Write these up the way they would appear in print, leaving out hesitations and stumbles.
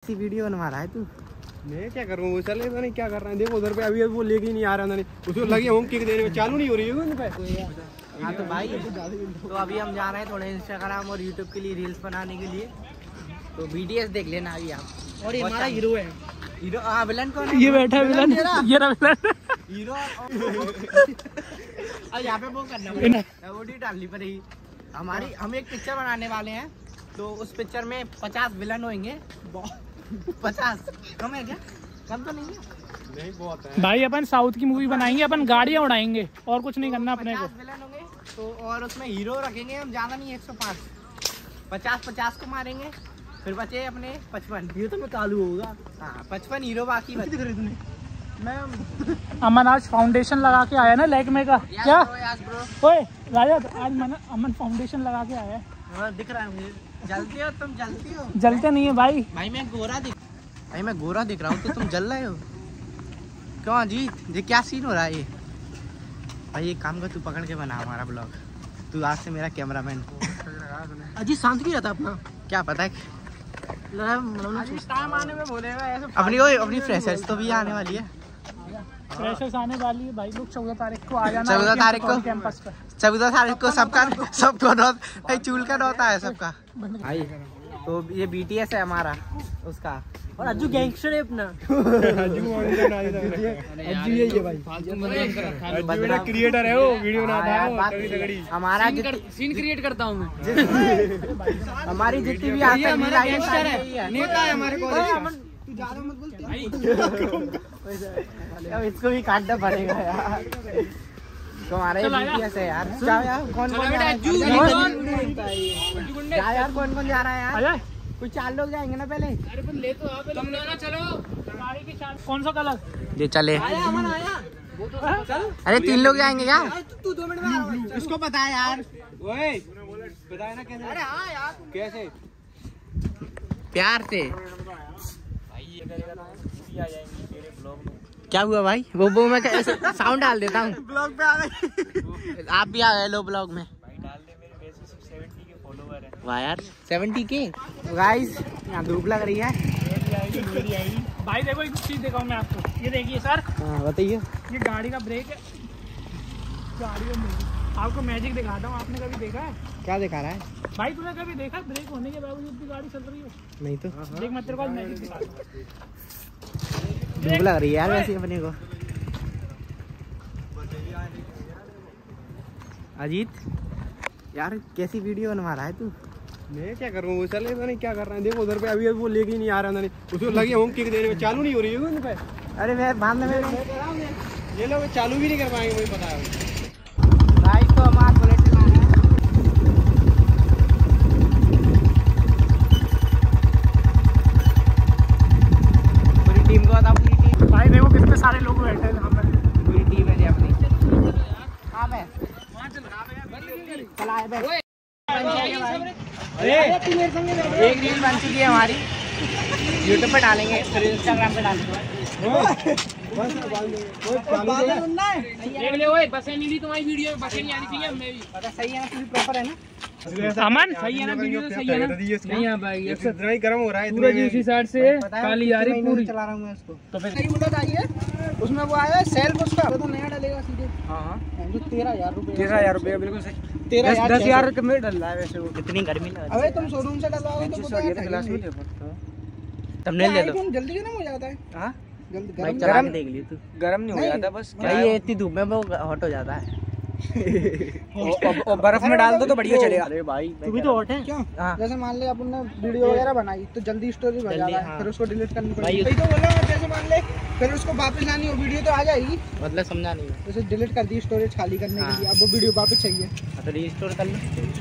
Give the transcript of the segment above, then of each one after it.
कैसी वीडियो बनवा रहा है तू? मैं क्या करूँ, वो चले नहीं क्या कर रहा है। देखो उधर पे अभी वो लेके नहीं आ रहा है, उसको लगे होम किक देने में, चालू नहीं हो रही है उन पे। हाँ तो भाई तो अभी हम जा रहे हैं थोड़े इंस्टाग्राम और यूट्यूब के लिए रील्स बनाने के लिए, तो BTS देख लेना अभी आप। और ये हमारा हीरो है। हीरो हाँ, विलन कौन है? ये बैठा है विलन, ये रहा विलन हीरो। अब यहाँ पे वो करना पड़ेगा, वो डालनी पड़ेगी हमारी। हम एक पिक्चर बनाने वाले हैं, तो उस पिक्चर में 50 विलन होंगे। 50 कम है क्या? कम तो नहीं है? नहीं बहुत है भाई। अपन साउथ की मूवी बनाएंगे, अपन गाड़ियाँ उड़ाएंगे और कुछ नहीं करना अपने को। 50 विलन होंगे तो, और उसमें हीरो रखेंगे हम ज्यादा नहीं, 105। 50 को मारेंगे, फिर बचे अपने 55। ये तो मैं चालू होगा। हाँ 55 हीरो, बाकी बचे। मैं अमन आज फाउंडेशन लगा के आया ना लैक्मे का। क्या ओए राजा, आज अमन फाउंडेशन लगा के आया है। हाँ दिख रहा है मुझे। जलते हो तुम? जलती हो? जलते नहीं है भाई। भाई मैं गोरा दिख रहा हूँ तो तुम जल रहे हो क्यों अजीत? ये क्या सीन हो रहा है ये? भाई एक काम कर, तू पकड़ के बना हमारा ब्लॉग। तू आज से मेरा कैमरामैन। अजीत शांत क्यों रहता अपना? क्या पता है टाइम आने में बोलेगा ऐसे। अपनी फ्रेशर्स तो भी आने वाली है। फ्रेशर्स आने वाली है भाई लोग। 14 तारीख को आ जाना। 14 तारीख को कैंपस पर। 14 तारीख को सबको चूल का नौता है सबका भाई। तो ये BTS है हमारा उसका, और अज्जू गैंगस्टर है अपना। क्रिएटर है वो, वीडियो बनाता है हमारा सीन क्रिएट करता हूँ मैं। हमारी जितनी भी नेता है हमारे कॉलेज। ज्यादा मत बोल अब इसको भी काटना पड़ेगा यार। तो हमारा BTS है यार। जाओ यार, कौन कौन जा रहा है यार? कुछ 4 लोग जाएंगे ना पहले। अरे पर ले तो आप तुम ना चलो गाड़ी की चाल। कौन सा कलर? ये चले चल। अरे 3 लोग जाएंगे क्या? तू 2 मिनट में उसको पता है यार। ओए बताया ना कैसे? अरे हाँ यार, कैसे प्यार से। क्या हुआ भाई? वो मैं साउंड डाल देता हूँ। ब्लॉग पे आ गए आप भी आ गए। लो ब्लॉग में वाह यार 70 के। गाइस यहाँ धूप लग रही है भाई। देखो एक चीज दिखाऊं मैं आपको। ये देखिए सर। हाँ बताइए। ये गाड़ी का ब्रेक है। गाड़ी का ब्रेक आपको मैजिक दिखाता हूँ। आपने कभी देखा है? क्या दिखा रहा है भाई? तूने कभी देखा ब्रेक होने के बावजूद भी गाड़ी चल रही है? नहीं तो देख मैं तेरे को मैजिक दिखा। धूप लग रही है यार वैसे अपने को। अजीत यार कैसी वीडियो बनवा रहा है तू? मैं क्या करूँ, वो चले नहीं क्या कर रहा है। देखो उधर पे अभी वो लेके नहीं आ रहा है, उसको लगे होम किक देने में, चालू नहीं हो रही है उन पे। अरे मैं बांधने में ये लोग चालू भी नहीं कर पाएंगे, मुझे पता है। भाई तो हमारा बुलेट चला रहे हैं। पूरी टीम को बता, पूरी टीम। भाई देखो कितने सारे लोग बैठे हैं यहाँ पर। पूरी टीम है जी अपनी। हाँ मैं चला है। एक रील बन चुकी है हमारी, यूट्यूब पे डालेंगे, फिर इंस्टाग्राम पे डालेंगे। देख ले ओए, बसें नहीं ली तुम्हारी वीडियो में। बसें नहीं आनी चाहिए। हमें भी पता सही है ना, तुम प्रॉपर है ना? अमन सही है ना? वीडियो तो सही है ना? नहीं है भाई, इतना ही गर्म हो रहा है। पूरा इसी साइड से काली आ रही पूरी। चला रहा हूँ मैं उसको। तो फिर सही बुलेट आई है, उसमें वो आया सेल्फ उसका तो नया डालेगा सीधे। हाँ 13,000 रुपए। 13,000 रुपए बिल्कुल सही। 10,000 में डल रहा है वैसे वो। कितनी गर्मी लग रही है। अबे तुम शोरूम से डलवाओगे तो क्लास में थंबनेल ले लो। जल्दी गर्म हो जाता है। हाँ जल्दी गर्म चला के देख लिए तू। गर्म नहीं हो जाता बस। भाई ये इतनी धूप में वो हॉट हो जाता है। और बर्फ में डाल दो तो बढ़िया चलेगा। अरे भाई तू भी तो हॉट है। क्यों? जैसे मान ले अपन ने वीडियो वगैरह बनाई तो जल्दी स्टोरेज भर जाता है, फिर उसको डिलीट करनी पड़ेगी। भाई तो बोल रहा हूं, जैसे मान ले फिर उसको वापस लानी हो, वीडियो तो आ जाएगी, मतलब समझा नहीं। जैसे डिलीट कर दी स्टोरेज खाली करने के लिए, अब वो वीडियो वापस चाहिए तो रीस्टोर कर लो।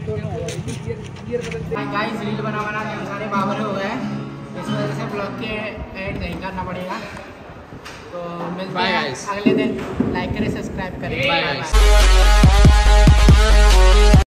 स्टोर गाइस रील बना के हम सारे बाबर हो गए, इस वजह से ब्लॉग के ऐड नहीं करना पड़ेगा। तो मिलते हैं अगले दिन। लाइक करें, सब्सक्राइब करें। Bye bye.